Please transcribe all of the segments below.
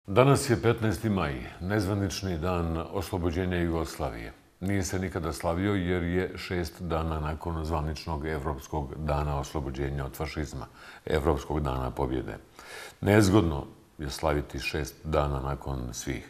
Danas je 15. maj, nezvanični dan oslobođenja Jugoslavije. Nije se nikada slavio jer je 6 dana nakon zvaničnog Evropskog dana oslobođenja od fašizma, Evropskog dana pobjede. Nezgodno je slaviti 6 dana nakon svih.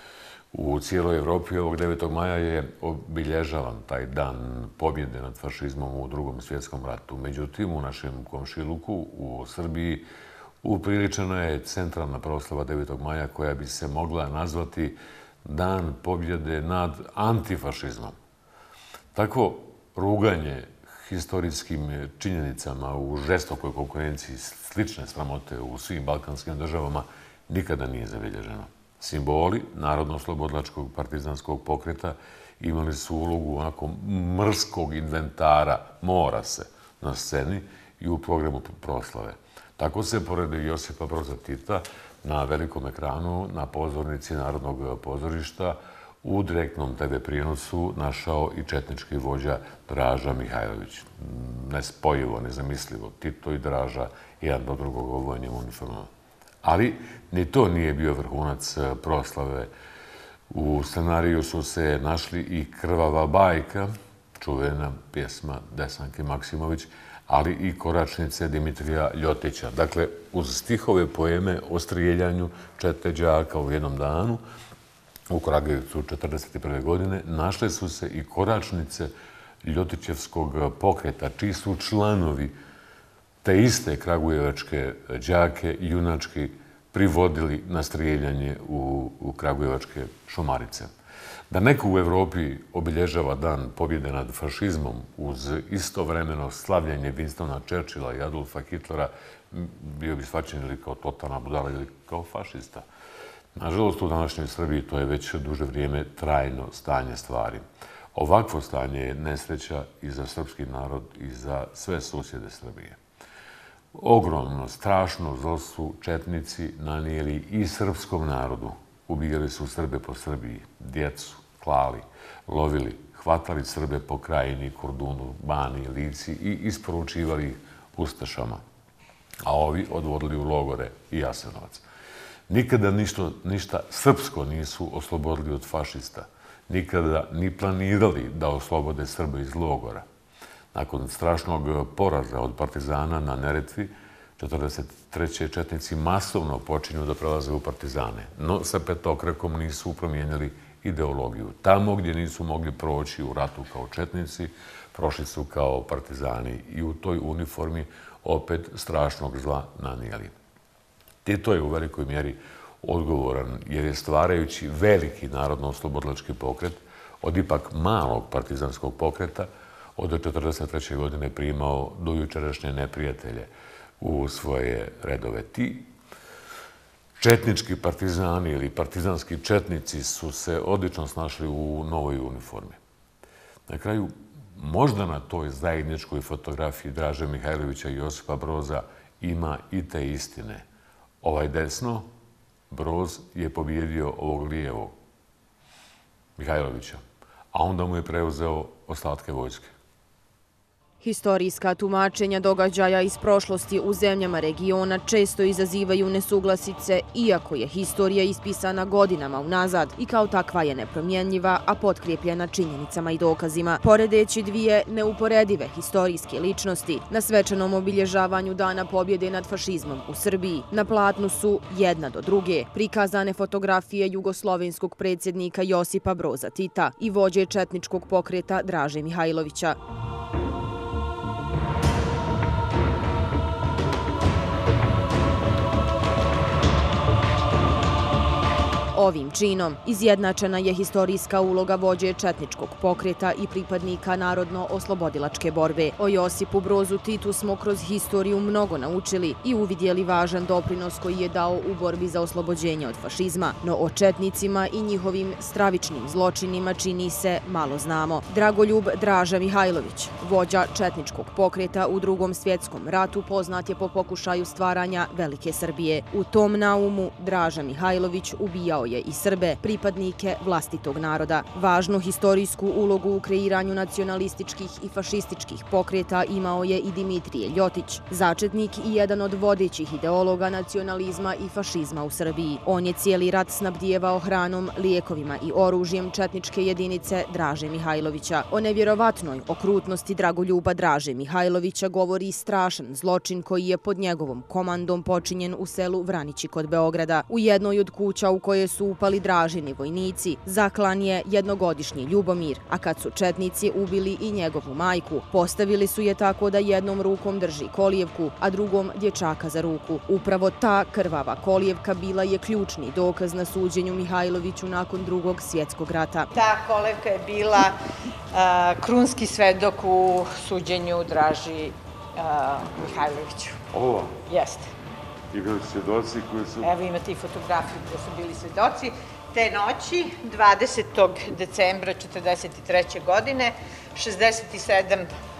U cijeloj Evropi ovog 9. maja je obilježavan taj dan pobjede nad fašizmom u Drugom svjetskom ratu. Međutim, u našem komšiluku, u Srbiji, upriličena je centralna proslava 9. maja koja bi se mogla nazvati Dan pobjede nad antifašizmom. Takvo ruganje historijskim činjenicama u žestokoj konkurenciji slične sramote u svim balkanskim državama nikada nije zabilježeno. Simboli narodno-oslobodilačkog partizanskog pokreta imali su ulogu onako mrskog inventara, mora se, na sceni i u programu proslave. Tako se, pored Josipa Broza Tita, na velikom ekranu, na pozornici Narodnog pozorišta, u direktnom TV prijenosu našao i četnički vođa Draža Mihajlović. Nespojivo, nezamislivo, Tito i Draža, jedan do drugog u vojnim uniformama. Ali ni to nije bio vrhunac proslave. U scenariju su se našli i Krvava bajka, čuvena pjesma Desanke Maksimović, ali i koračnice Dimitrija Ljotića. Dakle, uz stihove poeme o strijeljanju čete đaka u jednom danu, u Kragujevcu 1941. godine, našle su se i koračnice Ljotićevskog pokreta, čiji su članovi te iste kragujevačke đake junački privodili na strijeljanje u kragujevačke šumarice. Da neko u Evropi obilježava dan pobjede nad fašizmom uz istovremeno slavljenje Winstona Churchilla i Adolfa Hitlera bio bi shvaćen ili kao totalna budala ili kao fašista. Nažalost, u današnjoj Srbiji to je već duže vrijeme trajno stanje stvari. Ovakvo stanje je nesreća i za srpski narod i za sve susjede Srbije. Ogromno, strašno zlo su četnici nanijeli i srpskom narodu. Ubijali su Srbe po Srbiji, djecu, klali, lovili, hvatali Srbe po Krajini, Kordunu, Bani, Lici i isporučivali ih ustašama, a ovi odvodili u logore i Jasenovac. Nikada ništa srpsko nisu oslobodili od fašista, nikada ni planirali da oslobode Srbe iz logora. Nakon strašnog poraza od partizana na Neretvi, 1943. četnici masovno počinju da prelaze u partizane, no sa petokrakom nisu promijenili ideologiju. Tamo gdje nisu mogli proći u ratu kao četnici, prošli su kao partizani i u toj uniformi opet strašnog zla nanijeli. Tito je u velikoj mjeri odgovoran jer je stvarajući veliki narodno-oslobodilački pokret od ipak malog partizanskog pokreta od 1943. godine primao do jučerašnje neprijatelje u svoje redove. Ti četnički partizani ili partizanski četnici su se odlično snašli u novoj uniformi. Na kraju, možda na toj zajedničkoj fotografiji Draže Mihajlovića i Josipa Broza ima i te istine. Ovaj desno, Broz, je pobijedio ovog lijevog, Mihajlovića, a onda mu je preuzeo ostatke vojske. Historijska tumačenja događaja iz prošlosti u zemljama regiona često izazivaju nesuglasice, iako je historija ispisana godinama unazad i kao takva je nepromjenljiva, a potkrijepljena činjenicama i dokazima. Poredeći dvije neuporedive historijske ličnosti na svečanom obilježavanju Dana pobjede nad fašizmom u Srbiji, na platnu su jedna do druge prikazane fotografije jugoslovenskog predsjednika Josipa Broza Tita i vođe četničkog pokreta Draže Mihajlovića. Ovim činom izjednačena je historijska uloga vođe četničkog pokreta i pripadnika narodno-oslobodilačke borbe. O Josipu Brozu Titu smo kroz historiju mnogo naučili i uvidjeli važan doprinos koji je dao u borbi za oslobođenje od fašizma, no o četnicima i njihovim stravičnim zločinima čini se malo znamo. Dragoljub Draža Mihajlović, vođa četničkog pokreta u Drugom svjetskom ratu, poznat je po pokušaju stvaranja Velike Srbije. U tom naumu Draža Mihajlović ubijao je Jevreje i Srbe, pripadnike vlastitog naroda. Važnu historijsku ulogu u kreiranju nacionalističkih i fašističkih pokreta imao je i Dimitrije Ljotić, začetnik i jedan od vodećih ideologa nacionalizma i fašizma u Srbiji. On je cijeli rat snabdijevao hranom, lijekovima i oružjem četničke jedinice Draže Mihajlovića. O nevjerovatnoj okrutnosti Dragoljuba Draže Mihajlovića govori strašan zločin koji je pod njegovom komandom počinjen u selu Vranići kod Beograda. U jednoj od kuća u koje su upali Dražini vojnici zaklan je jednogodišnji Ljubomir, a kad su četnici ubili i njegovu majku, postavili su je tako da jednom rukom drži kolijevku, a drugom dječaka za ruku. Upravo ta krvava kolijevka bila je ključni dokaz na suđenju Mihajloviću nakon Drugog svjetskog rata. Ta kolijevka je bila krunski svedok u suđenju Draži Mihajloviću. Ovo? Jeste. I bili svjedoci koji su... Evo imate i fotografiju gdje su bili svjedoci. Te noći, 20. decembra 1943. godine, 67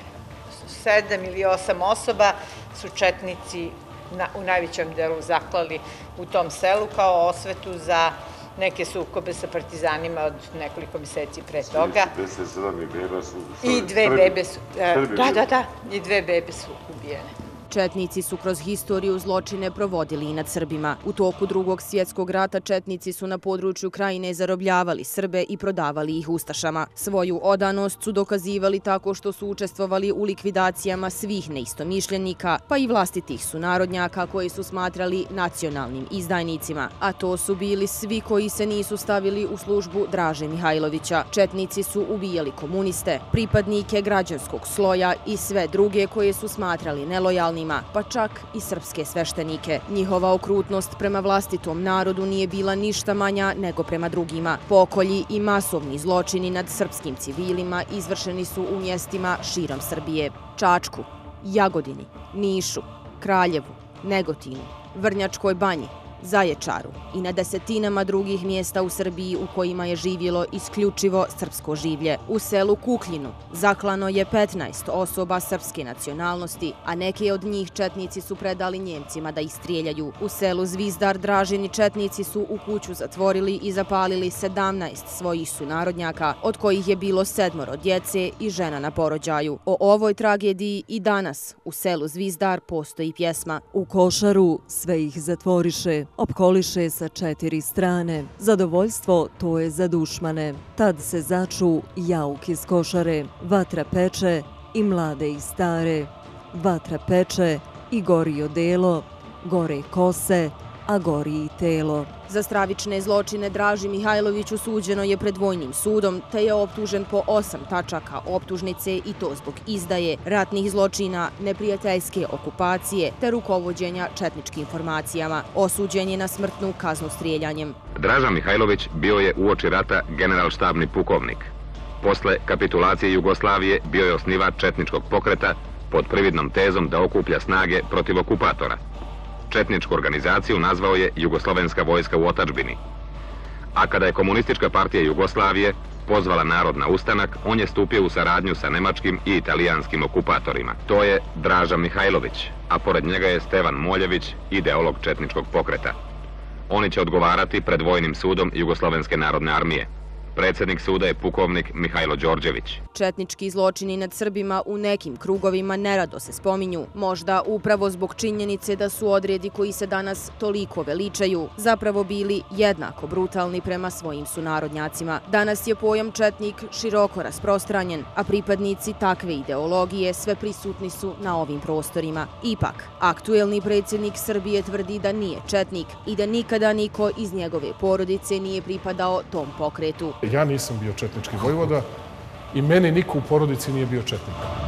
ili 8 osoba su četnici u najvećem delu zaklali u tom selu kao osvetu za neke sukobe sa partizanima od nekoliko mjeseci pre toga. 57 i beba su... I dve bebe su... Da, i dve bebe su ubijene. Četnici su kroz historiju zločine provodili i nad Srbima. U toku Drugog svjetskog rata četnici su na području Krajine zarobljavali Srbe i prodavali ih ustašama. Svoju odanost su dokazivali tako što su učestvovali u likvidacijama svih neistomišljenika, pa i vlastitih sunarodnjaka koji su smatrali nacionalnim izdajnicima. A to su bili svi koji se nisu stavili u službu Draže Mihajlovića. Četnici su ubijali komuniste, pripadnike građanskog sloja i sve druge koje su smatrali nelojalnim, pa čak i srpske sveštenike. Njihova okrutnost prema vlastitom narodu nije bila ništa manja nego prema drugima. Pokolji i masovni zločini nad srpskim civilima izvršeni su u mjestima širom Srbije. Čačku, Jagodini, Nišu, Kraljevu, Negotinu, Vrnjačkoj banji, Zaječaru i na desetinama drugih mjesta u Srbiji u kojima je živjelo isključivo srpsko življe. U selu Kukljinu zaklano je 15 osoba srpske nacionalnosti, a neke od njih četnici su predali Njemcima da ih strijeljaju. U selu Zvizdar Dražini četnici su u kuću zatvorili i zapalili 17 svojih sunarodnjaka, od kojih je bilo 7 djece i žena na porođaju. O ovoj tragediji i danas u selu Zvizdar postoji pjesma. U košaru sve ih zatvoriše, opkoliše sa 4 strane. Zadovoljstvo to je za dušmane. Tad se začu jauk iz košare. Vatra peče i mlade i stare. Vatra peče i gori odelo. Gore kose, a gori i telo. Za stravične zločine Draži Mihajloviću suđeno je pred vojnim sudom, te je optužen po 8 tačaka optužnice i to zbog izdaje, ratnih zločina, neprijateljske okupacije te rukovođenja četničkim formacijama. Osuđen je na smrtnu kaznu strijeljanjem. Draža Mihajlović bio je uoči rata generalštabni pukovnik. Posle kapitulacije Jugoslavije bio je osnivač četničkog pokreta pod prividnom tezom da okuplja snage protiv okupatora. Četničku organizaciju nazvao je Jugoslovenska vojska u otadžbini. A kada je Komunistička partija Jugoslavije pozvala narod na ustanak, on je stupio u saradnju sa nemačkim i italijanskim okupatorima. To je Draža Mihajlović, a pored njega je Stevan Moljević, ideolog četničkog pokreta. Oni će odgovarati pred Vojnim sudom Jugoslovenske narodne armije. Predsjednik suda je pukovnik Mihajlo Đorđević. Četnički zločini nad Srbima u nekim krugovima nerado se spominju, možda upravo zbog činjenice da su odredi koji se danas toliko veličaju zapravo bili jednako brutalni prema svojim sunarodnjacima. Danas je pojam četnik široko rasprostranjen, a pripadnici takve ideologije sve prisutni su na ovim prostorima. Ipak, aktuelni predsjednik Srbije tvrdi da nije četnik i da nikada niko iz njegove porodice nije pripadao tom pokretu. Ja nisam bio četnički vojvoda i meni niko u porodici nije bio četnik.